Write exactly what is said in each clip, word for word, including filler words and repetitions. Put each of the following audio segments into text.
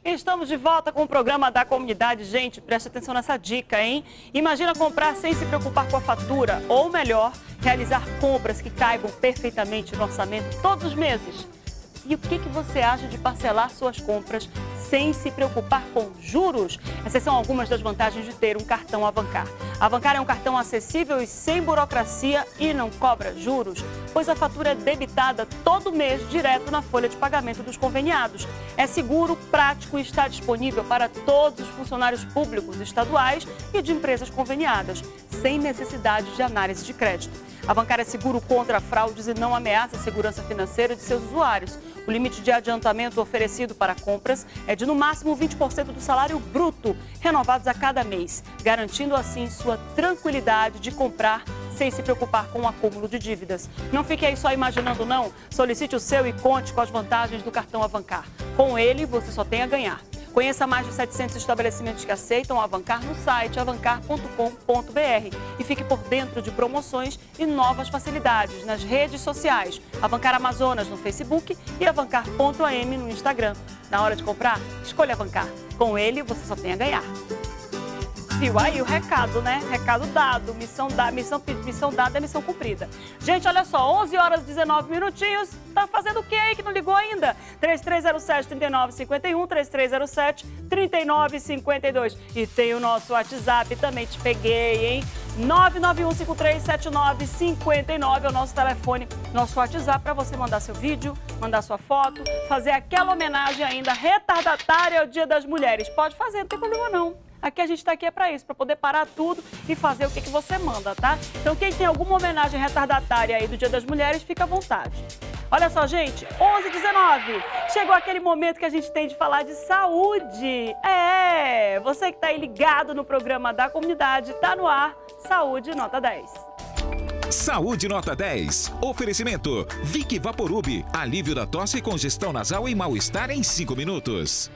Estamos de volta com o programa da comunidade. Gente, preste atenção nessa dica, hein? Imagina comprar sem se preocupar com a fatura, ou melhor, realizar compras que caibam perfeitamente no orçamento todos os meses. E o que, que você acha de parcelar suas compras sem se preocupar com juros? Essas são algumas das vantagens de ter um cartão Avancar. Avancar é um cartão acessível e sem burocracia e não cobra juros, pois a fatura é debitada todo mês direto na folha de pagamento dos conveniados. É seguro, prático e está disponível para todos os funcionários públicos, estaduais e de empresas conveniadas, sem necessidade de análise de crédito. Avancar é seguro contra fraudes e não ameaça a segurança financeira de seus usuários. O limite de adiantamento oferecido para compras é de no máximo vinte por cento do salário bruto, renovados a cada mês, garantindo assim sua tranquilidade de comprar sem se preocupar com o acúmulo de dívidas. Não fique aí só imaginando não, solicite o seu e conte com as vantagens do cartão Avancar. Com ele, você só tem a ganhar. Conheça mais de setecentos estabelecimentos que aceitam Avancar no site avancar ponto com ponto br e fique por dentro de promoções e novas facilidades nas redes sociais. Avancar Amazonas no Facebook e avancar ponto a m no Instagram. Na hora de comprar, escolha Avancar. Com ele, você só tem a ganhar. Viu aí o recado, né? Recado dado, missão, da, missão, missão dada é missão cumprida. Gente, olha só, onze horas e dezenove minutinhos, tá fazendo o que aí que não ligou ainda? três três zero sete, três nove cinco um, três três zero sete, três nove cinco dois. E tem o nosso WhatsApp, também te peguei, hein? nove nove um cinco três sete nove cinco nove é o nosso telefone, nosso WhatsApp para você mandar seu vídeo, mandar sua foto, fazer aquela homenagem ainda retardatária ao Dia das Mulheres. Pode fazer, não tem problema não. Aqui a gente está aqui é para isso, para poder parar tudo e fazer o que, que você manda, tá? Então quem tem alguma homenagem retardatária aí do Dia das Mulheres, fica à vontade. Olha só, gente, onze e dezenove, chegou aquele momento que a gente tem de falar de saúde. É, você que está aí ligado no programa da comunidade, tá no ar, Saúde Nota dez. Saúde Nota dez. Oferecimento Vic Vaporub, alívio da tosse, congestão nasal e mal-estar em cinco minutos.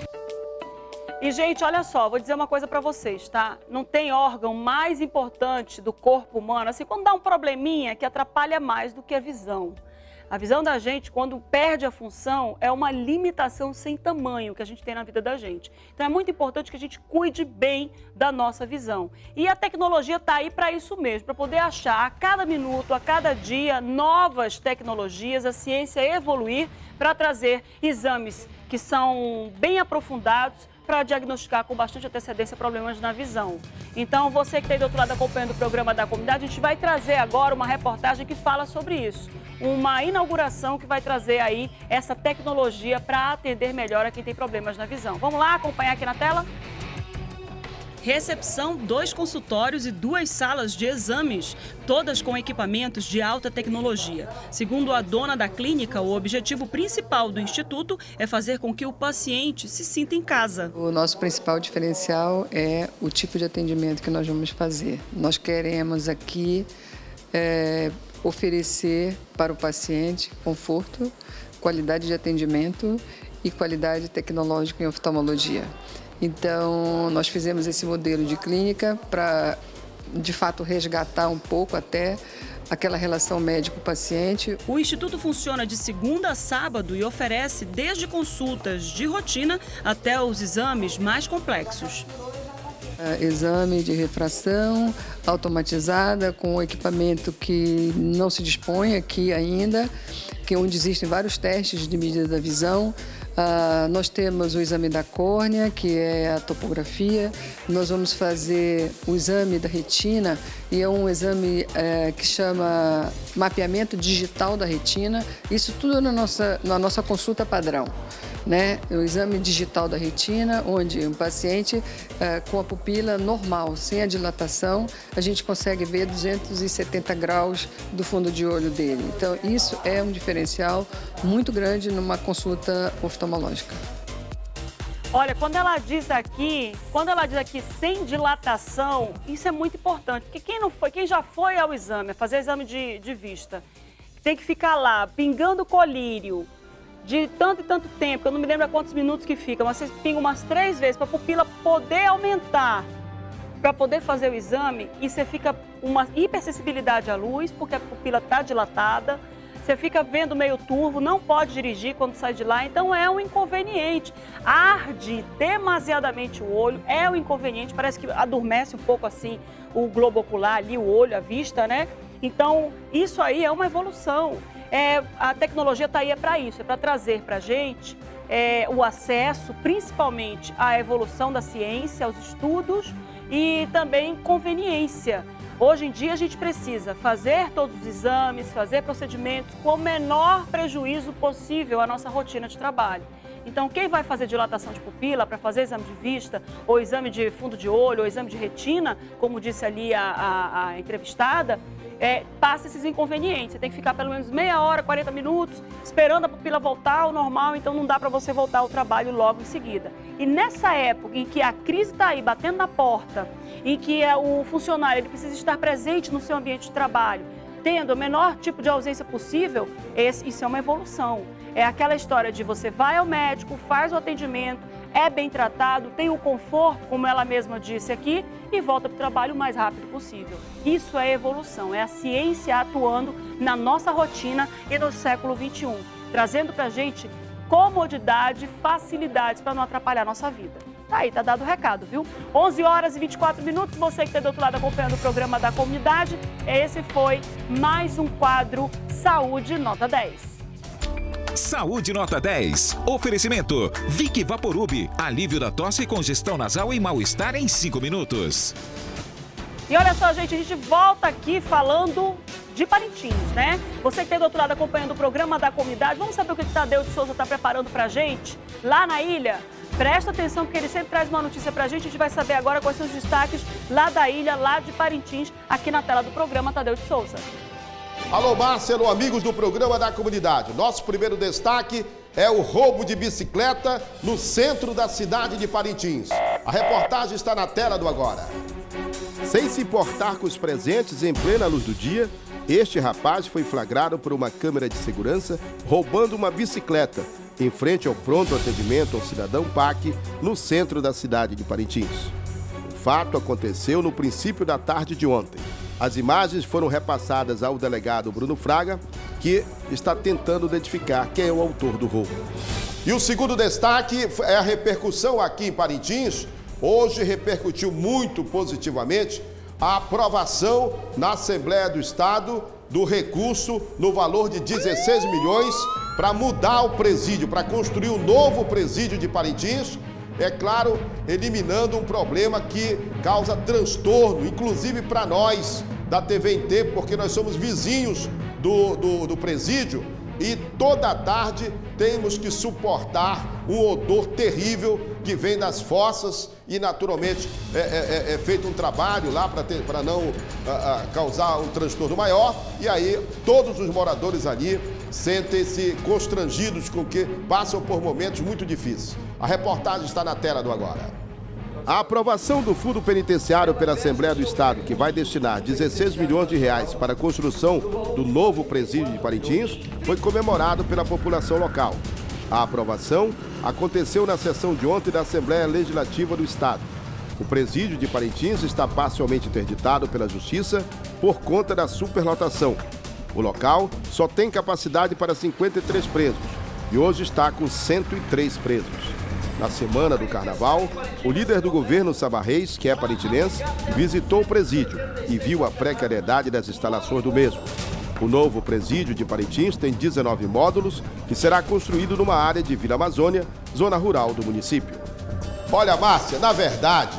E, gente, olha só, vou dizer uma coisa pra vocês, tá? Não tem órgão mais importante do corpo humano, assim, quando dá um probleminha que atrapalha mais do que a visão. A visão da gente, quando perde a função, é uma limitação sem tamanho que a gente tem na vida da gente. Então, é muito importante que a gente cuide bem da nossa visão. E a tecnologia tá aí para isso mesmo, para poder achar a cada minuto, a cada dia, novas tecnologias, a ciência evoluir para trazer exames que são bem aprofundados, para diagnosticar com bastante antecedência problemas na visão. Então, você que está aí do outro lado acompanhando o programa da comunidade, a gente vai trazer agora uma reportagem que fala sobre isso. Uma inauguração que vai trazer aí essa tecnologia para atender melhor a quem tem problemas na visão. Vamos lá acompanhar aqui na tela? Recepção, dois consultórios e duas salas de exames, todas com equipamentos de alta tecnologia. Segundo a dona da clínica, o objetivo principal do Instituto é fazer com que o paciente se sinta em casa. O nosso principal diferencial é o tipo de atendimento que nós vamos fazer. Nós queremos aqui é, oferecer para o paciente conforto, qualidade de atendimento e qualidade tecnológica em oftalmologia. Então, nós fizemos esse modelo de clínica para, de fato, resgatar um pouco até aquela relação médico-paciente. O Instituto funciona de segunda a sábado e oferece desde consultas de rotina até os exames mais complexos. Uh, exame de refração automatizada com equipamento que não se dispõe aqui ainda, que é onde existem vários testes de medida da visão. Uh, nós temos o exame da córnea, que é a topografia. Nós vamos fazer o exame da retina, e é um exame uh, que chama mapeamento digital da retina. Isso tudo na nossa, na nossa consulta padrão, né? O exame digital da retina, onde um paciente uh, com a pupila normal, sem a dilatação, a gente consegue ver duzentos e setenta graus do fundo de olho dele. Então, isso é um diferencial muito grande numa consulta oftalmológica. Olha, quando ela diz aqui, quando ela diz aqui sem dilatação, isso é muito importante, porque quem não foi, quem já foi ao exame, a fazer exame de, de vista, tem que ficar lá pingando colírio de tanto e tanto tempo, eu não me lembro há quantos minutos que fica, mas você pinga umas três vezes para a pupila poder aumentar, para poder fazer o exame, e você fica uma hipersensibilidade à luz, porque a pupila está dilatada. você fica vendo meio turvo, não pode dirigir quando sai de lá, então é um inconveniente. Arde demasiadamente o olho, é um inconveniente, parece que adormece um pouco assim o globo ocular ali, o olho, a vista, né? Então, isso aí é uma evolução. É, a tecnologia está aí para isso, é para trazer para a gente é, o acesso, principalmente à evolução da ciência, aos estudos e também conveniência. Hoje em dia a gente precisa fazer todos os exames, fazer procedimentos com o menor prejuízo possível à nossa rotina de trabalho. Então, quem vai fazer dilatação de pupila para fazer exame de vista, ou exame de fundo de olho, ou exame de retina, como disse ali a, a, a entrevistada, é, passa esses inconvenientes. Você tem que ficar pelo menos meia hora, quarenta minutos, esperando a pupila voltar ao normal, então não dá para você voltar ao trabalho logo em seguida. E nessa época em que a crise está aí batendo na porta, em que o funcionário ele precisa estar presente no seu ambiente de trabalho, tendo o menor tipo de ausência possível, esse, isso é uma evolução. É aquela história de você vai ao médico, faz o atendimento, é bem tratado, tem o conforto, como ela mesma disse aqui, e volta para o trabalho o mais rápido possível. Isso é evolução, é a ciência atuando na nossa rotina e no século vinte e um, trazendo para a gente comodidade, facilidades para não atrapalhar a nossa vida. Tá aí, tá dado o recado, viu? onze horas e vinte e quatro minutos, você que está do outro lado acompanhando o programa da comunidade, esse foi mais um quadro Saúde Nota dez. Saúde Nota dez. Oferecimento Vick Vaporub. Alívio da tosse, congestão nasal e mal-estar em cinco minutos. E olha só, gente, a gente volta aqui falando de Parintins, né? Você que está do outro lado acompanhando o programa da comunidade, vamos saber o que o Tadeu de Souza está preparando pra gente lá na ilha? Presta atenção, porque ele sempre traz uma notícia pra gente. A gente vai saber agora quais são os destaques lá da ilha, lá de Parintins, aqui na tela do programa Tadeu de Souza. Alô, Marcelo, amigos do programa da comunidade. Nosso primeiro destaque é o roubo de bicicleta no centro da cidade de Parintins. A reportagem está na tela do agora. Sem se importar com os presentes em plena luz do dia, este rapaz foi flagrado por uma câmera de segurança roubando uma bicicleta em frente ao pronto atendimento ao cidadão P A C, no centro da cidade de Parintins. O fato aconteceu no princípio da tarde de ontem. As imagens foram repassadas ao delegado Bruno Fraga, que está tentando identificar quem é o autor do roubo. E o segundo destaque é a repercussão aqui em Parintins. Hoje repercutiu muito positivamente a aprovação na Assembleia do Estado do recurso no valor de dezesseis milhões para mudar o presídio, para construir um novo presídio de Parintins. É claro, eliminando um problema que causa transtorno, inclusive para nós da T V em Tempo, porque nós somos vizinhos do, do, do presídio e toda tarde temos que suportar um odor terrível que vem das fossas e naturalmente é, é, é feito um trabalho lá para não a, a, causar um transtorno maior, e aí todos os moradores ali sentem-se constrangidos com que passam por momentos muito difíceis. A reportagem está na tela do agora. A aprovação do fundo penitenciário pela Assembleia do Estado, que vai destinar dezesseis milhões de reais para a construção do novo presídio de Parintins, foi comemorado pela população local. A aprovação aconteceu na sessão de ontem da Assembleia Legislativa do Estado. O presídio de Parintins está parcialmente interditado pela Justiça por conta da superlotação. O local só tem capacidade para cinquenta e três presos e hoje está com cento e três presos. Na semana do Carnaval, o líder do governo, Saba Reis, que é parintinense, visitou o presídio e viu a precariedade das instalações do mesmo. O novo presídio de Parintins tem dezenove módulos e será construído numa área de Vila Amazônia, zona rural do município. Olha, Márcia, na verdade,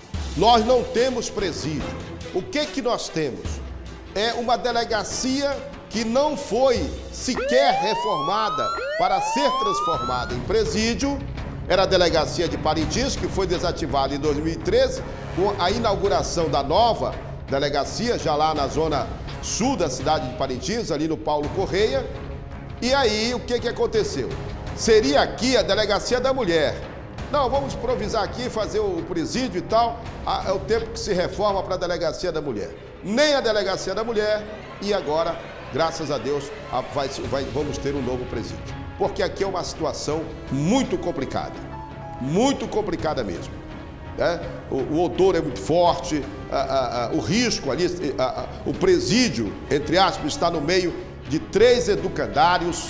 nós não temos presídio. O que que nós temos? É uma delegacia que não foi sequer reformada para ser transformada em presídio. Era a delegacia de Parintins, que foi desativada em dois mil e treze, com a inauguração da nova delegacia, já lá na zona sul da cidade de Parintins, ali no Paulo Correia. E aí, o que que aconteceu? Seria aqui a delegacia da mulher. Não, vamos improvisar aqui, fazer o presídio e tal. É o tempo que se reforma para a delegacia da mulher. Nem a delegacia da mulher, e agora, graças a Deus, vai, vai, vamos ter um novo presídio. Porque aqui é uma situação muito complicada, muito complicada mesmo. Né? O, o odor é muito forte, a, a, a, o risco ali, a, a, o presídio, entre aspas, está no meio de três educandários,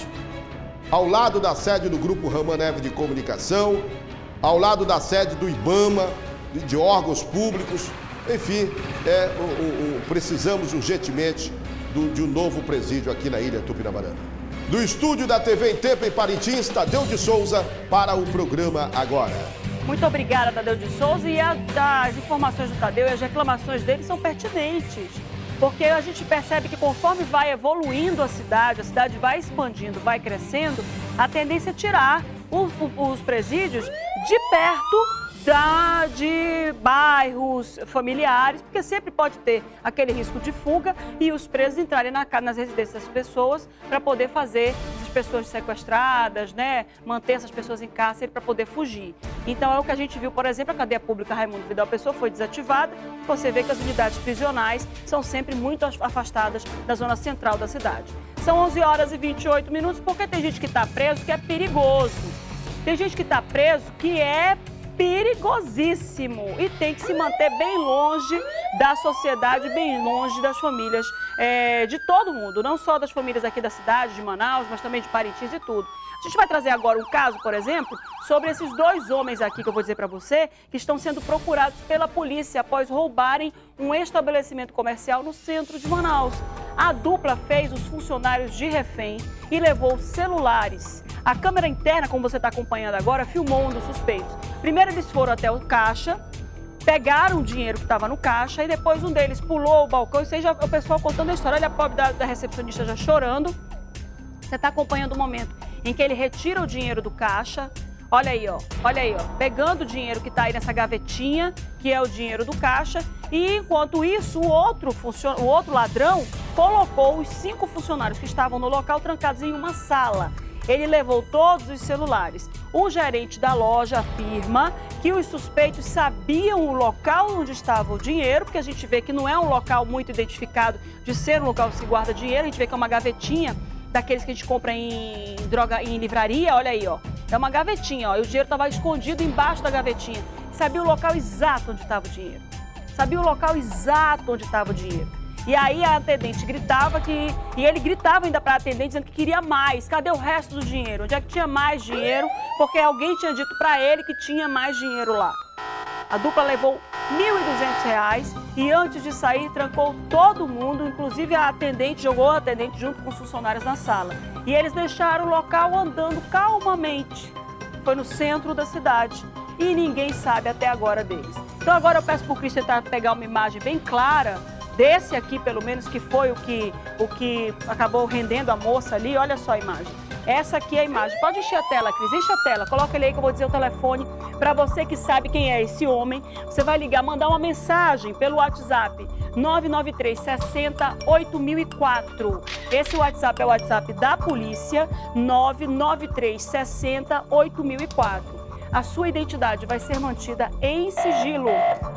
ao lado da sede do Grupo Ramaneve de Comunicação, ao lado da sede do IBAMA, de, de órgãos públicos. Enfim, é, o, o, o, precisamos urgentemente do, de um novo presídio aqui na Ilha Tupinambaraná. Do estúdio da T V em Tempo em Parintins, Tadeu de Souza para o programa Agora. Muito obrigada, Tadeu de Souza. E a, as informações do Tadeu e as reclamações dele são pertinentes. Porque a gente percebe que conforme vai evoluindo a cidade, a cidade vai expandindo, vai crescendo, a tendência é tirar os, os presídios de perto Da, de bairros familiares, porque sempre pode ter aquele risco de fuga e os presos entrarem na, nas residências das pessoas para poder fazer essas pessoas sequestradas, né, manter essas pessoas em cárcere para poder fugir. Então é o que a gente viu, por exemplo, a cadeia pública Raimundo Vidal Pessoa foi desativada. Você vê que as unidades prisionais são sempre muito afastadas da zona central da cidade. São onze horas e vinte e oito minutos, porque tem gente que está preso que é perigoso. Tem gente que está preso que é perigosíssimo e tem que se manter bem longe da sociedade, bem longe das famílias é, de todo mundo, não só das famílias aqui da cidade, de Manaus, mas também de Parintins e tudo. A gente vai trazer agora um caso, por exemplo, sobre esses dois homens aqui que eu vou dizer para você, que estão sendo procurados pela polícia após roubarem um estabelecimento comercial no centro de Manaus. A dupla fez os funcionários de refém e levou celulares. A câmera interna, como você está acompanhando agora, filmou um dos suspeitos. Primeiro eles foram até o caixa, pegaram o dinheiro que estava no caixa e depois um deles pulou o balcão. Isso aí já o pessoal contando a história. Olha a pobre da, da recepcionista já chorando. Você está acompanhando o momento em que ele retira o dinheiro do caixa. Olha aí, ó. Olha aí, ó. Pegando o dinheiro que está aí nessa gavetinha, que é o dinheiro do caixa. E enquanto isso, o outro, funcion... o outro ladrão colocou os cinco funcionários que estavam no local trancados em uma sala. Ele levou todos os celulares. O gerente da loja afirma que os suspeitos sabiam o local onde estava o dinheiro, porque a gente vê que não é um local muito identificado de ser um local que se guarda dinheiro. A gente vê que é uma gavetinha daqueles que a gente compra em droga, em livraria. Olha aí, ó. É uma gavetinha, ó. E o dinheiro estava escondido embaixo da gavetinha. Sabia o local exato onde estava o dinheiro. Sabia o local exato onde estava o dinheiro. E aí a atendente gritava que... E ele gritava ainda para a atendente dizendo que queria mais. Cadê o resto do dinheiro? Onde é que tinha mais dinheiro? Porque alguém tinha dito para ele que tinha mais dinheiro lá. A dupla levou mil e duzentos reais e antes de sair trancou todo mundo, inclusive a atendente, jogou a atendente junto com os funcionários na sala. E eles deixaram o local andando calmamente. Foi no centro da cidade e ninguém sabe até agora deles. Então agora eu peço para o Cris tentar pegar uma imagem bem clara desse aqui, pelo menos, que foi o que, o que acabou rendendo a moça ali. Olha só a imagem. Essa aqui é a imagem. Pode encher a tela, Cris. Enche a tela. Coloca ele aí que eu vou dizer o telefone. Para você que sabe quem é esse homem, você vai ligar, mandar uma mensagem pelo WhatsApp nove nove três, seis zero, oito mil e quatro. Esse WhatsApp é o WhatsApp da polícia, nove nove três, seis zero, oito mil e quatro. A sua identidade vai ser mantida em sigilo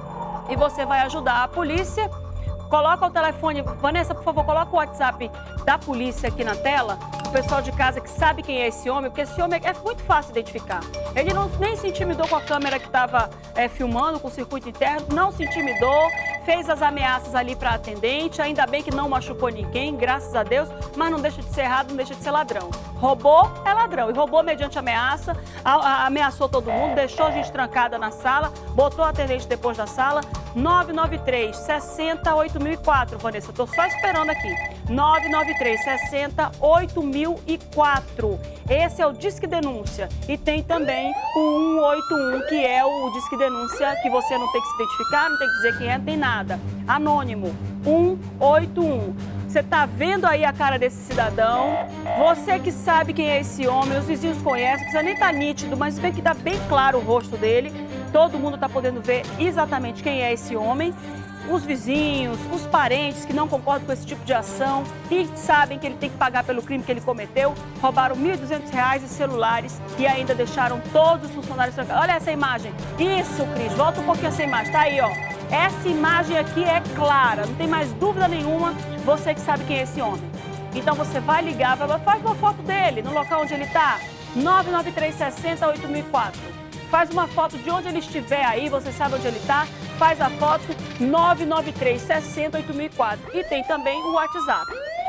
e você vai ajudar a polícia. Coloca o telefone, Vanessa, por favor, coloca o WhatsApp da polícia aqui na tela, o pessoal de casa que sabe quem é esse homem, porque esse homem é muito fácil identificar. Ele não, nem se intimidou com a câmera que estava é, filmando, com o circuito interno, não se intimidou, fez as ameaças ali para a atendente, ainda bem que não machucou ninguém, graças a Deus, mas não deixa de ser errado, não deixa de ser ladrão. Roubou é ladrão, e roubou mediante ameaça, a, a, ameaçou todo mundo, deixou a gente trancada na sala, botou a atendente depois da sala, nove nove três, seis zero, oito mil e quatro, Vanessa, estou só esperando aqui, nove nove três, seis zero, oito mil e quatro. Esse é o Disque Denúncia e tem também o um oito um, que é o Disque Denúncia, que você não tem que se identificar, não tem que dizer quem é, não tem nada. Anônimo, um oito um. Você está vendo aí a cara desse cidadão, você que sabe quem é esse homem, os vizinhos conhecem, não precisa nem estar nítido, mas vê que está bem claro o rosto dele, todo mundo está podendo ver exatamente quem é esse homem. Os vizinhos, os parentes que não concordam com esse tipo de ação e sabem que ele tem que pagar pelo crime que ele cometeu, roubaram mil e duzentos reais e celulares e ainda deixaram todos os funcionários trancados. Olha essa imagem. Isso, Cris, volta um pouquinho essa imagem. Tá aí, ó. Essa imagem aqui é clara, não tem mais dúvida nenhuma, você que sabe quem é esse homem. Então você vai ligar, vai, faz uma foto dele no local onde ele está, nove nove três, seis zero, oito mil e quatro. Faz uma foto de onde ele estiver aí, você sabe onde ele está, faz a foto nove nove três, seis zero, oito mil e quatro. E tem também o WhatsApp.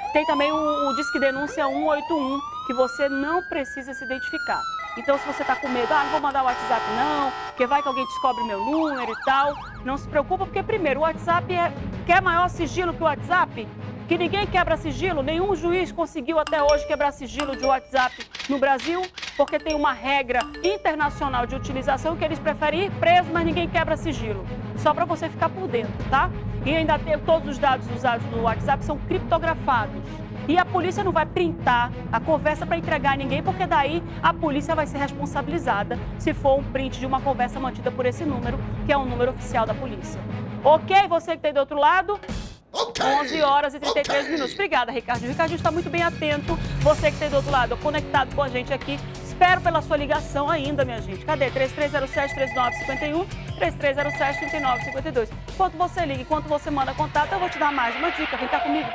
Tem também o, o Disque Denúncia um oito um, que você não precisa se identificar. Então, se você está com medo, ah, não vou mandar o WhatsApp não, porque vai que alguém descobre meu número e tal, não se preocupa, porque primeiro, o WhatsApp é, quer maior sigilo que o WhatsApp? Que ninguém quebra sigilo, nenhum juiz conseguiu até hoje quebrar sigilo de WhatsApp no Brasil, porque tem uma regra internacional de utilização que eles preferem ir preso, mas ninguém quebra sigilo. Só para você ficar por dentro, tá? E ainda tem todos os dados usados no WhatsApp são criptografados. E a polícia não vai printar a conversa para entregar a ninguém, porque daí a polícia vai ser responsabilizada se for um print de uma conversa mantida por esse número, que é um número oficial da polícia. Ok? Você que está aí do outro lado? Okay. onze horas e trinta e três okay. minutos. Obrigada, Ricardinho. O Ricardinho está muito bem atento. Você que está aí do outro lado, conectado com a gente aqui. Espero pela sua ligação ainda, minha gente. Cadê? três três zero sete, três nove cinco um, três três zero sete, três nove cinco dois. Enquanto você liga, enquanto você manda contato, eu vou te dar mais uma dica. Vem cá comigo.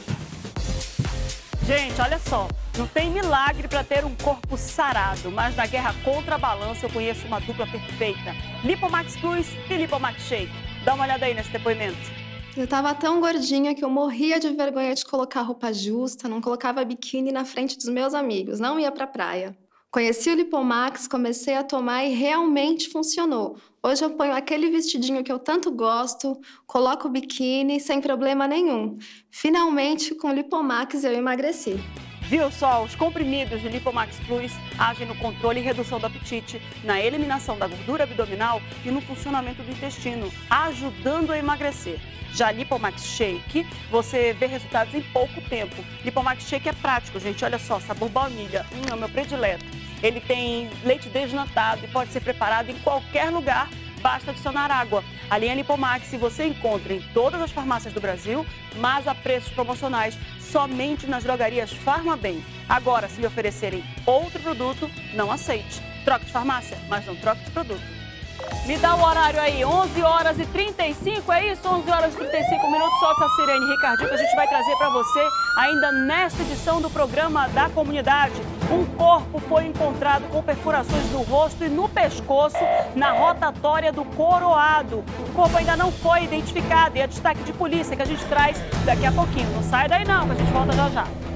Gente, olha só, não tem milagre para ter um corpo sarado, mas na guerra contra a balança eu conheço uma dupla perfeita. Lipomax Plus e Lipomax Shake. Dá uma olhada aí nesse depoimento. Eu tava tão gordinha que eu morria de vergonha de colocar roupa justa, não colocava biquíni na frente dos meus amigos, não ia pra praia. Conheci o Lipomax, comecei a tomar e realmente funcionou. Hoje eu ponho aquele vestidinho que eu tanto gosto, coloco o biquíni sem problema nenhum. Finalmente, com o Lipomax eu emagreci. Viu só, os comprimidos de Lipomax Plus agem no controle e redução do apetite, na eliminação da gordura abdominal e no funcionamento do intestino, ajudando a emagrecer. Já Lipomax Shake, você vê resultados em pouco tempo. Lipomax Shake é prático, gente, olha só, sabor baunilha, hum, é o meu predileto. Ele tem leite desnatado e pode ser preparado em qualquer lugar, basta adicionar água. A linha Lipomax você encontra em todas as farmácias do Brasil, mas a preços promocionais somente nas drogarias Farmabem. Agora, se lhe oferecerem outro produto, não aceite. Troque de farmácia, mas não troque de produto. Me dá o horário aí, onze horas e trinta e cinco, é isso? onze horas e trinta e cinco minutos, solta a sirene, Ricardinho, que a gente vai trazer para você, ainda nesta edição do programa da comunidade. Um corpo foi encontrado com perfurações no rosto e no pescoço na rotatória do Coroado. O corpo ainda não foi identificado e é destaque de polícia que a gente traz daqui a pouquinho. Não sai daí não, que a gente volta já já.